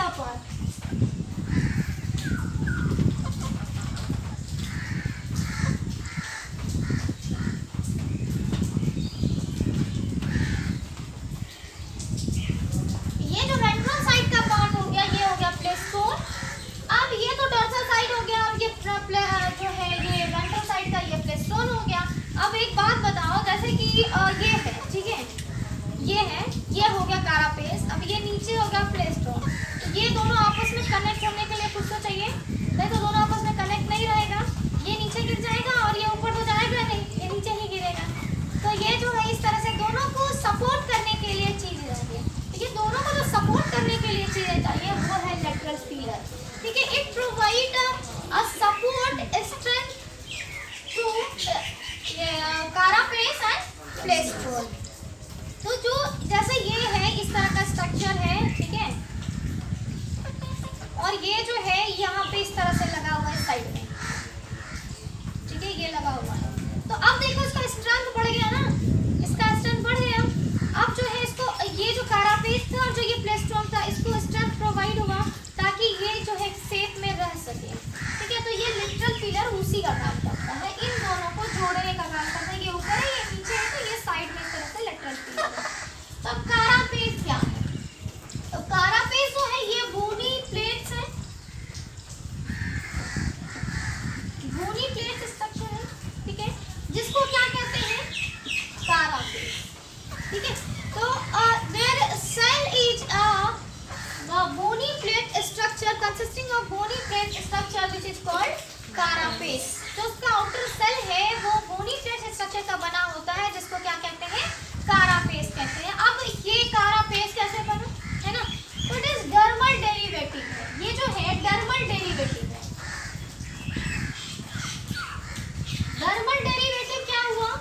यहाँ पर। ये जो वेंट्रल साइड का पार्ट हो गया ये हो गया प्लेस्टोन। अब ये तो डोर्सल साइड हो गया, अब ये जो है ये वेंट्रल साइड का ये प्लेस्टोन हो गया। अब एक बात बताओ, जैसे कि ये है, ठीक है, ये हो गया कारापेस, अब ये नीचे हो गया प्लेस्टोन। तो ये दोनों आपस में कनेक्ट होने के लिए कुछ तो चाहिए, नहीं तो दोनों आपस में कनेक्ट नहीं रहेगा, ये नीचे गिर जाएगा और ये ऊपर तो जाएगा नहीं, ये नीचे ही गिरेगा। तो ये जो है इस तरह से दोनों को सपोर्ट करने के लिए चीजें चाहिए। तो ये दोनों को जो सपोर्ट करने के लिए चीजें चाहिए वो है लेटरल पिलर, ठीक है। It provide a support strength to carapace and plastron. तो जो जैसे ये है इस तरह का स्ट्रक्चर है, ठीक है, और ये जो है यहाँ पे इस तरह से लगा हुआ है साइड में, ठीक है, ये लगा हुआ है। तो अब देखो इसका स्ट्रेंथ बढ़ गया ना, इसका स्ट्रेंथ बढ़ गया। अब जो है इसको ये जो कारापेस था और जो ये प्लेस्टोन था इसको स्ट्रेंथ प्रोवाइड हुआ ताकि ये जो है शेप में रह सके, ठीक है। तो ये लेटरल पिलर उसी का काम करता है, इन दोनों को जोड़ने का काम करता है। ये ऊपर है ये नीचे है, तो ये साइड में इस तरह से लेटरल पिलर है। तो कारापेस क्या है? तो कारापेस जो है ये बोनी प्लेट्स है, बोनी प्लेट स्ट्रक्चर है, ठीक है, जिसको क्या कहते हैं? कारापेस, ठीक है। तो their shell is a bony plate structure consisting of bony plate structure which is called carapace। जो उसका आउटर सेल है वो bony plate structure का बना होता है, जिसको क्या कहते हैं? कारापेस कहते हैं। अब ये कारापेस कैसे बना, है ना? तो इट इज डर्मल डेरिवेटिव है, ये जो है डर्मल डेरिवेटिव है। डर्मल डेरिवेटिव क्या हुआ?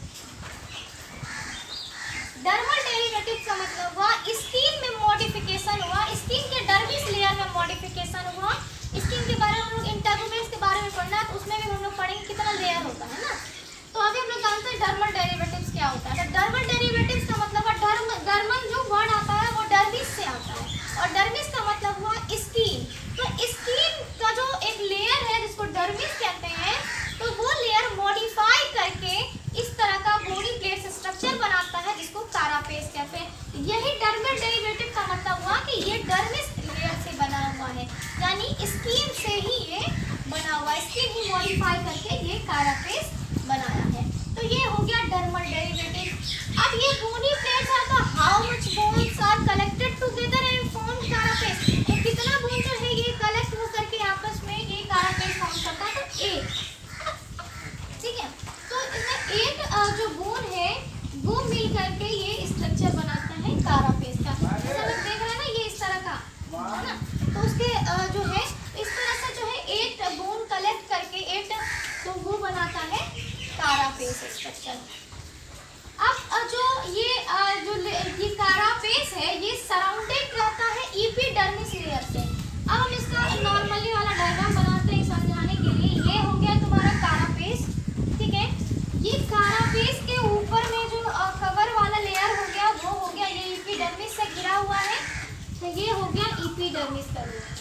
डर्मल डेरिवेटिव का मतलब हुआ स्किन में मॉडिफिकेशन हुआ, स्किन के डर्मिस लेयर में मॉडिफिकेशन हुआ। स्किन के बारे में हम लोग इंटरग्रेट्स के बारे में पढ़ना है, तो उसमें भी हम लोग पढ़ेंगे कितना लेयर होता है ना। तो अभी हम लोग जानते हैं डर्मल डेरिवेटिव्स क्या होता है। तो डर्मल डेरिवेटिव्स का मतलब है डर्मल जो वर्ड आता है वो डर्मिस से आता है, और डर्मिस का मतलब हुआ स्किन। तो स्किन का जो एक लेयर है जिसको डर्मिस कहते हैं, तो वो लेयर मॉडिफाई करके इस तरह का बॉडी प्लेट स्ट्रक्चर बनाता है जिसको कारापेस कहते हैं। यही डर्मल डेरिवेटिव का मतलब हुआ कि ये डर्मिस लेयर से बना हुआ है, यानी स्किन से ही ये बना हुआ है, स्किन ही मॉडिफाई करके ये कारापेस बनाया है। तो ये हो गया डर्मल डेरिवेटिव। अब ये बोनी प्लेट्स आर तो how much bones are collected together and form carapace. तो कितना बोन जो है ये कलेक्ट हो करके आपस में ये कारापेस फॉर्म करता है? तो 8, ठीक है। तो इसमें 8 जो बोन है वो मिल करके ये स्ट्रक्चर बनाता है कारापेस का। जैसे हम देख रहे हैं ना ये इस तरह का है ना, तो उसके जो है इस तरह से जो है 8 बोन कलेक्ट करके 8 तो वो बनाता है कारापेस स्ट्रक्चर। अब जो ये कारापेस है ये सराउंडेड रहता है एपिडर्मिस लेयर से। अब हम इसका नॉर्मली वाला डायग्राम बनाते हैं समझाने के लिए। ये हो गया तुम्हारा कारापेस, ठीक है। ये कारापेस के ऊपर में जो कवर वाला लेयर हो गया वो हो गया ये एपिडर्मिस से घिरा हुआ है, तो ये हो गया एपिडर्मिस का लेयर,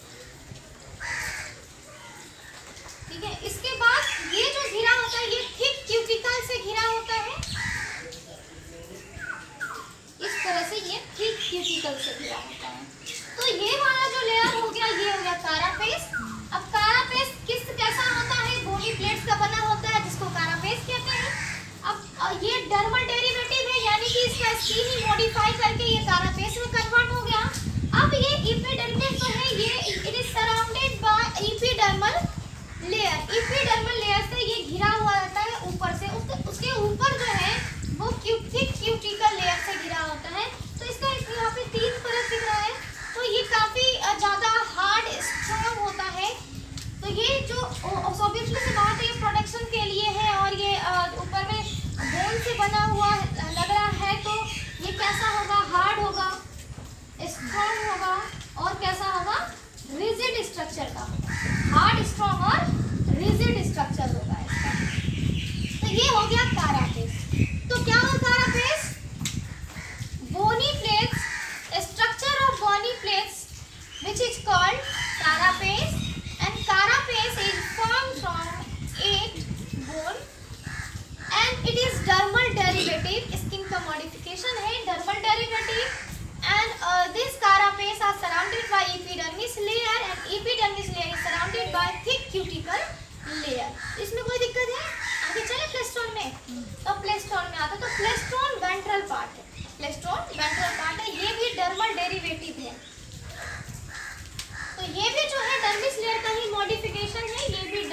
ठीक है। इसके बाद ये जो घिरा होता है ये थिक क्यूटिकल से घिरा होता है, इस तरह से ये थिक क्यूटिकल से घिरा होता है। तो ये वाला जो लेयर हो गया ये हो गया कारापेस। अब कारापेस कैसा होता है? बोनी प्लेट्स का बना होता है जिसको कारापेस कहते हैं। अब ये डर्मल डेरिवेटिव है, यानी कि इसका स्किन ही मॉडिफाई करके ये कारापेस में कन्वर्ट हो गया। अब ये एपिडर्मिस जो है ये it is surrounded by epidermal layer. Epidermal layer से ये घिरा हुआ रहता है ऊपर से, उसके ऊपर जो है वो थिक क्यूटिकल लेयर से घिरा होता है। तो इसका यहाँ पे 3 परत दिख रहा है, तो ये काफी ज्यादा हार्ड स्ट्रॉन्ग होता है। तो ये जो ऑब्वियसली से बात है ये प्रोटेक्शन के लिए है, और ये ऊपर में बोन से बना हुआ लग रहा है, तो ये कैसा होगा? हार्ड होगा, स्ट्रॉन्ग होगा, और कैसा होगा? रिजिड स्ट्रक्चर का, हार्ड स्ट्रॉन्ग और रिजिड स्ट्रक्चर होगा इसका। तो ये हो गया कारापेस। तो क्या हुआ carapace? Bony plates, structure of bony plates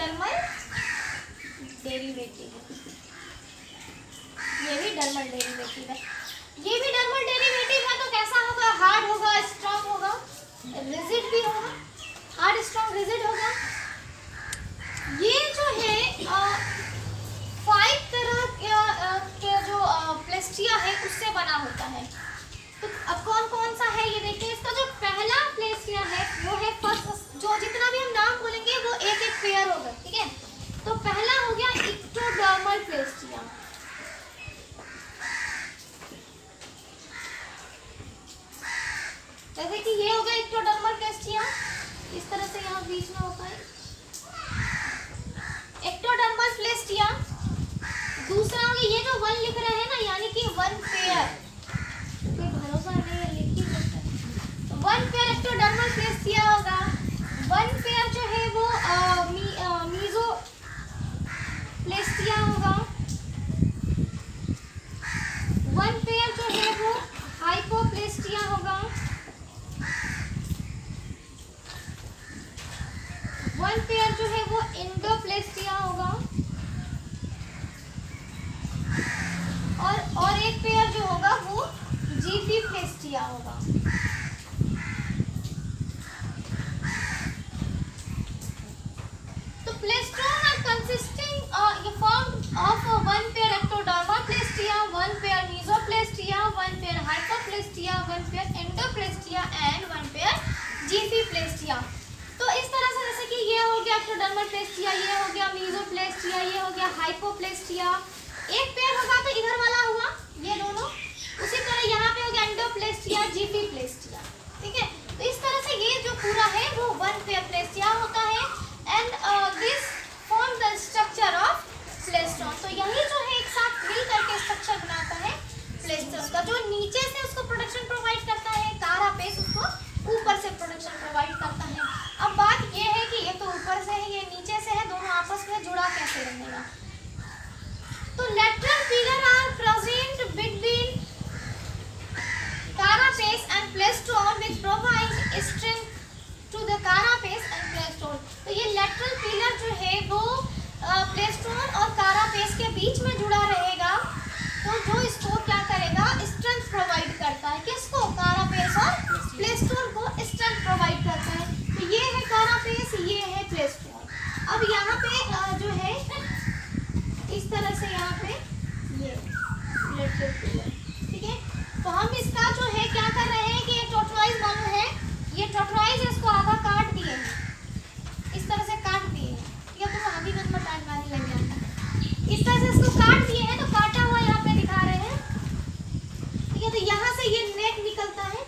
dermal derivative, ये भी डर्मल डेरिवेटिव है, ये भी डर्मल डेरिवेटिव है। तो कैसा होगा, हार्ड होगा, स्ट्रॉन्ग होगा, रिजिड भी होगा, हार्ड स्ट्रॉन्ग रिजिड होगा। ये जो है 5 तरह के जो प्लेस्टिया है उससे बना होता है। तो अब कौन कौन सा है ये देखिए। इसका जो पहला प्लेस्टिया है वो है फर्स्ट, जो जितना भी हम नाम बोलेंगे वो एक एक पेयर होगा, ठीक है। तो पहला हो गया इक्टोडर्मल प्लेस्टिया, जैसे कि ये हो गया इक्टोडर्मल प्लेस्टिया, इस तरह से यहाँ बीच में होता है एक्टोडर्मल प्लेस्टिया। दूसरा हो गया ये जो 1 लिख रहे हैं ना, यानी कि 1 पेयर, कोई भरोसा नहीं है लिख ही सकता है। तो 1 पेयर एक्टोडर्मल प्लेस्टिया होगा। 1 पेयर जो है वो मीजो प्लेस्टिया होगा। 1 पेयर जो है वो हाइपोप्लेस्टिया होगा। 1 पेयर जो है वो एंडोप्लेस्टिया होगा। और एक पेयर जो होगा वो जीपीप्लेस्टिया होगा। तो plastron are consisting formed of 1 pair ectodermal प्लेस्टिया, 1 pair mesoplestia, 1 pair hypoplestia, 1 pair endoplestia and 1 pair जीपीप्लेस्टिया। तो इस तरह से जैसे कि ये हो गया एक्टोडर्मल प्लेस्टिया, ये हो गया मीजोप्लेस्टिया, ये हो गया हाइपोप्लेस्टिया। एक पेयर होगा तो इधर वाला हुआ ये दोनों, उसी तरह यहाँ पे हो गया एंडोप्लेस्टिया, जीपीप्लेस्टिया, ठीक है। तो इस तरह से ये जो पूरा है वो 1 पेयर प्लेस्टिया होता है। And this form the structure of plastron. तो यही जो है एक साथ मिल करके स्ट्रक्चर बनाता है प्लेस्टोन का, जो नीचे से उसको प्रोटेक्शन प्रोवाइड करता है, कारापेस उसको ऊपर से प्रोटेक्शन प्रोवाइड करता है। अब बात ये है कि ये तो ऊपर से है, ये नीचे से है, दोनों आपस में जुड़ा कैसे रहेगा। तो lateral pillar are present between carapace and plastron which provide strength to the carapace and plastron। तो ये lateral pillar जो है वो प्लेस्टोन और कारापेस के बीच में जुड़ा रहेगा। तो जो इसको क्या करेगा, स्ट्रेंथ प्रोवाइड करता है, किसको, कारापेस और प्लेस्टोन को स्ट्रेंथ प्रोवाइड करता है। तो ये है कारापेस, ये है प्लेस्टोन। अब यहाँ पे जो है इस तरह से यहाँ पे ये लेटरल पिलर, ठीक है। तो हम इसका जो है क्या कर रहे हैं कि ये टोटराइज मालूम है, ये टोटराइज इसको आधा काट दिए हैं, इस तरह से काट दिए हैं, ठीक है। तो अभी मत काटने लग जाता है, इस तरह से इसको काट दिए हैं। तो काटा हुआ यहाँ पे दिखा रहे हैं, ठीक है। तो यहाँ से ये नेक निकलता है,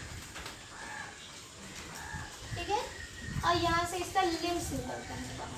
ठीक है, और यहाँ से इसका लिम्स निकलता है बाहर।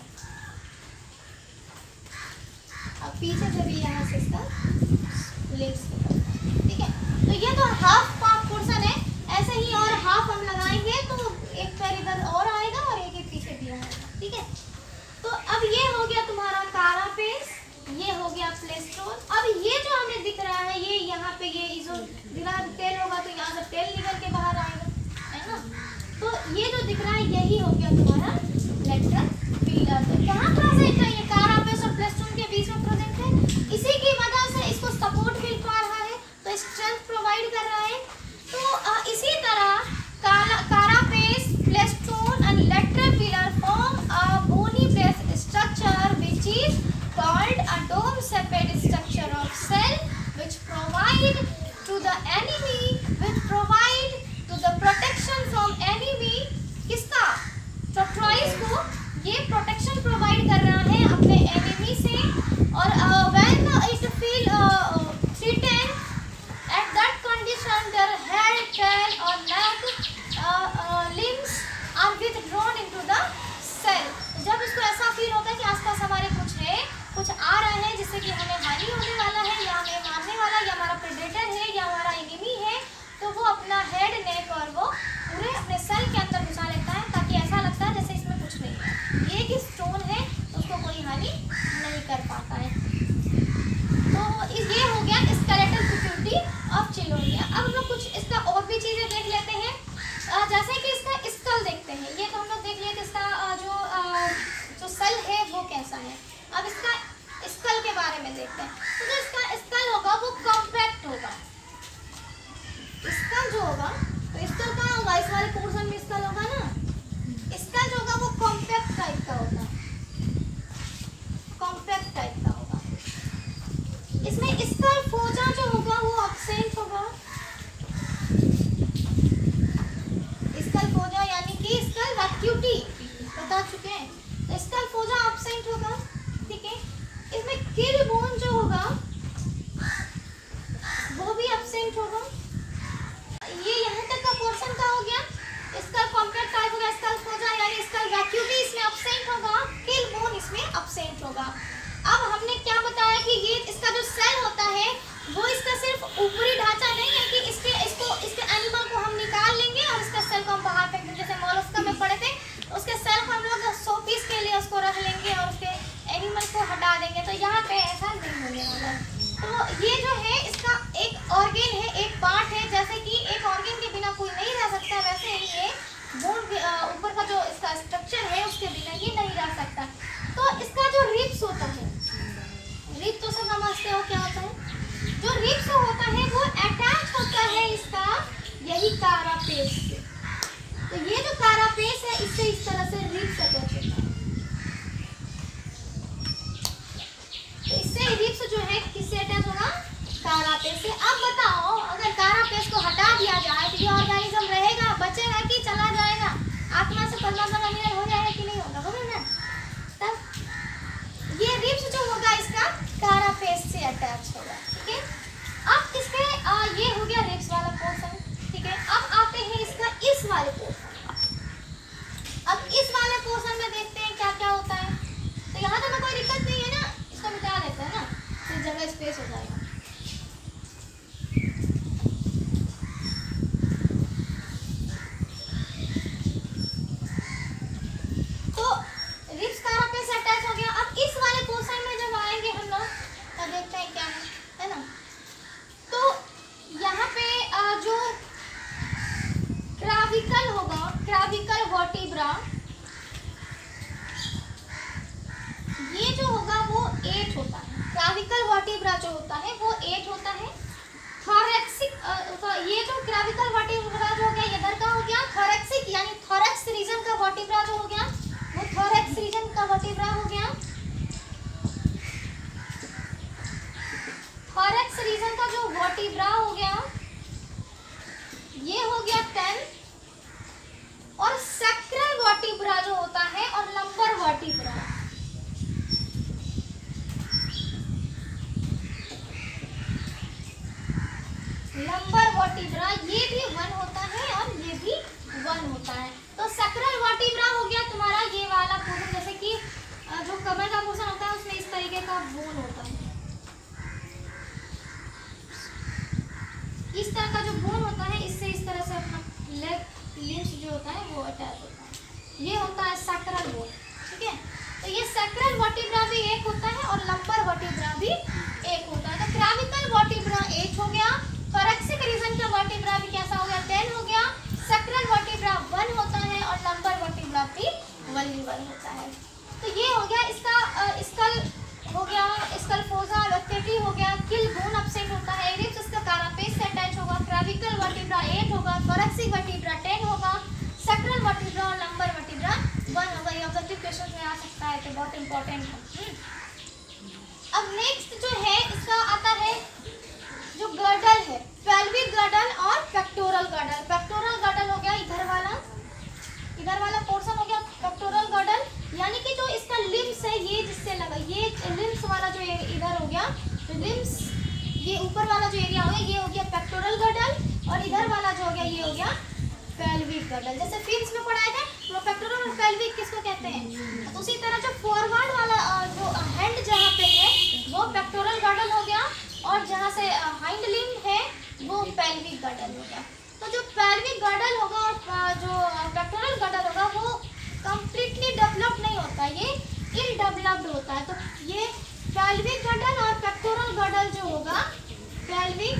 अब पीछे से भी यहाँ से इसका लिम्स निकलता है, ठीक है। तो ये तो हाफ पोर्शन है, ऐसे ही और हाफ हम लगाएंगे तो एक पैर इधर और आएगा और एक पीछे भी आएगा, ठीक है। तो अब ये हो गया तुम्हारा कारापेस, ये हो गया प्लेस्टोन। अब ये जो हमें दिख रहा है, ये यहाँ पे ये जो तेल होगा तो यहाँ से तेल निकल के बाहर आएगा, है ना। तो ये जो दिख रहा है यही हो गया तुम्हारा लेटरल पिलर। तो कहाँ प्रेजेंट है, ये कारापेस और प्लेस्टोन के बीच में प्रेजेंट है। इसी की वजह से इसको सपोर्ट मिल पा रहा है, तो स्ट्रेंथ प्रोवाइड कर रहा है। तो इसी तरह carapace, plastron and lateral pillar form a bony base structure which is called a dome shaped structure of shell which provide to the enemy, which provide to the protection from enemy. किसका, tortoise को ये protection provide कर रहा है अपने enemy से। और when it feel threatened, at that condition their head, tail or neck limbs are withdrawn into the cell। जब इसको ऐसा फील होता है कि आसपास हमारे कुछ है, कुछ आ रहे हैं जिससे कि हमें हानि होने वाला है, या हमें मारने वाला, या हमारा प्रेडेटर है, या हमारा एनिमी है, तो वो अपना हेड, नेक और वो पूरे अपने सेल के अंदर घुसा लेता है, ताकि ऐसा लगता है जैसे इसमें कुछ नहीं है, ये कि स्टोन है, उसको कोई हानि नहीं कर पाता है। absent होगा। ये यहाँ तक का पोर्शन का हो गया, स्कल कॉम्पैक्ट टाइप हो गया, स्कल फोजा यानी स्कल वैक्यूम भी इसमें absent होगा, किल बोन इसमें absent होगा। अब हमने क्या बताया कि ये इसका जो सेल होता है वो इसका सिर्फ ऊपरी ढांचा नहीं है कि इसके एनिमल को हम निकाल लेंगे और इसका सेल को हम बाहर फेंक देंगे। जैसे मोलस्का में पढ़े थे, उसके सेल को हम लोग 100 पीस के लिए उसको रख लेंगे और उसके एनिमल को हटा देंगे, तो यहाँ पे ऐसा नहीं होने वाला। तो ये जो है इसका एक ऑर्गन है, एक पार्ट है, जैसे कि एक ऑर्गन के बिना कोई नहीं रह सकता, वैसे ही ये बोन ऊपर का जो इसका स्ट्रक्चर है उसके बिना ये नहीं रह सकता। तो इसका जो रिब्स होता है, रिब तो सब समझते हो क्या होता है, जो रिब्स होता है वो अटैच होता है इसका यही कारापेस से। तो ये जो कारापेस है इससे इस तरह से रिब्स अटैच होता है। तो इससे रिब्स जो है किससे अटैच होगा, कारापेस से। अब बताओ अगर कारापेस को हटा दिया जाए तो ये ऑर्गेनिज्म रहेगा, बचेगा कि चला जाएगा? आत्मा से परमात्मा का मिलन हो जाएगा कि नहीं होगा, होगा ना? तब ये रिब्स जो होगा इसका कारापेस से अटैच होगा, ठीक है। अब इसके ये हो गया रिब्स वाला पोर्शन, ठीक है। अब आते हैं इसका इस वाले पोर्शन। अब इस वाले पोर्शन में देखते हैं क्या क्या होता है। तो यहाँ तो कोई दिक्कत नहीं है ना, इसको मिटा देते हैं ना, फिर जगह स्पेस हो जाएगा। तो रिब्स कारापेस से अटैच हो गया। अब इस वाले पोर्शन में जब आएंगे हम लोग तो देखते हैं क्या है ना। तो यहाँ पे जो क्राविकल होगा, क्राविकल वर्टिब्रा, ये जो होगा वो 8 होता है। क्राविकल वर्टिब्रा जो होता है वो 8 होता है। थोरैक्सिक ये जो क्राविकल वर्टिब्रा जो हो गया ये इधर का हो गया। थोरैक्सिक यानी थोरैक्स रीजन का वर्टिब्रा जो हो गया वो थोरैक्स रीजन का वर्टिब्रा हो गया। थोरैक्स रीजन का जो वर्टिब्रा हो गया ये हो गया 10। और सैक्रल वर्टिब्रा जो होता है और लंबर वर्टिब्रा, लंबर वर्टिब्रा ये भी 1 होता है और ये भी 1 होता है। तो सैक्रल वर्टिब्रा हो गया तुम्हारा ये वाला पोर्शन, जैसे कि जो कमर का पोर्शन होता है उसमें इस तरीके का बोन होता है, इस तरह का जो बोन होता है इससे इस तरह से अपना लेग लिम्स जो होता है वो अटैच होता है। ये होता है सैक्रल बोन, ठीक है। तो ये सैक्रल वर्टिब्रा भी 1 होता है और लंबर वर्टिब्रा भी 1 होता है। तो क्राविकल वर्टिब्रा 8 हो गया। थोरैक्सिक रीजन का वर्टिब्रा भी कैसा हो गया, 10 हो गया। सैक्रल वर्टिब्रा 1 होता है और लंबर वर्टिब्रा भी 1 होता है। तो ये हो गया इसका स्कल हो गया, स्कल फोजा वेक्टेटी हो गया, किल बोन absent होता है, रिब्स इसका कारापेस से अटैच होगा, क्राविकल वर्टिब्रा 8 होगा, थोरैक्सिक वर्टिब्रा 10 होगा, सैक्रल वर्टिब्रा और लंबर वर्टिब्रा 1 होगा। ये ऑब्जेक्टिव क्वेश्चन में आ सकता है, तो बहुत इंपॉर्टेंट है। अब नेक्स्ट जो है इसका आता है जो गर्डल है, पेल्विक गर्डल और पेक्टोरल गर्डल। पेक्टोरल गर्डल हो गया इधर वाला पोर्शन हो गया पेक्टोरल गर्डल, यानी कि जो इसका लिम्स है ये जिससे लगा, ये लिम्स वाला जो इधर हो गया, तो लिम्स ये ऊपर वाला जो एरिया हो गया ये हो गया पेक्टोरल गर्डल और इधर वाला जो हो गया ये हो गया पेल्विक गर्डल। जैसे फिल्म्स में पढ़ाए थे वो पेक्टोरल और पेल्विक किसको कहते हैं। तो उसी तरह जो फॉरवर्ड वाला जो हैंड जहाँ पे है वो पेक्टोरल गर्डल हो गया और जहाँ से हाइंड लिम्ब है वो पेल्विक गर्डल हो गया। तो जो पेल्विक गर्डल होगा और जो पेक्टोरल गर्डल होगा वो कंप्लीटली डेवलप्ड नहीं होता, ये इनडेवलप्ड होता है। तो ये पेल्विक गर्डल और पेक्टोरल गर्डल जो होगा, पेल्विक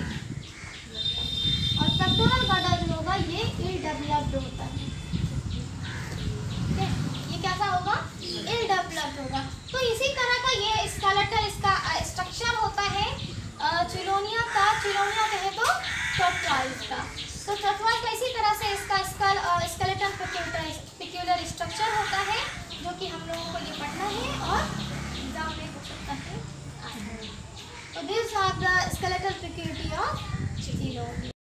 और पेक्टोरल गर्डल जो होगा ये इनडेवलप्ड होता है, ठीक है। ये कैसा होगा, इनडेवलप्ड होगा। तो इसी तरह का ये स्केलेटल इसका स्ट्रक्चर होता है चिलोनिया का। चिलोनिया कहे तो टॉर्टोइस का। तो टॉर्टोइस का इसी तरह से इसका स्केलेटल पिक्यूलर स्ट्रक्चर होता है जो कि हम लोगों को ये पढ़ना है और एग्जाम में पूछ सकता है। तो this are the skeletal peculiarity of चिलोनिया।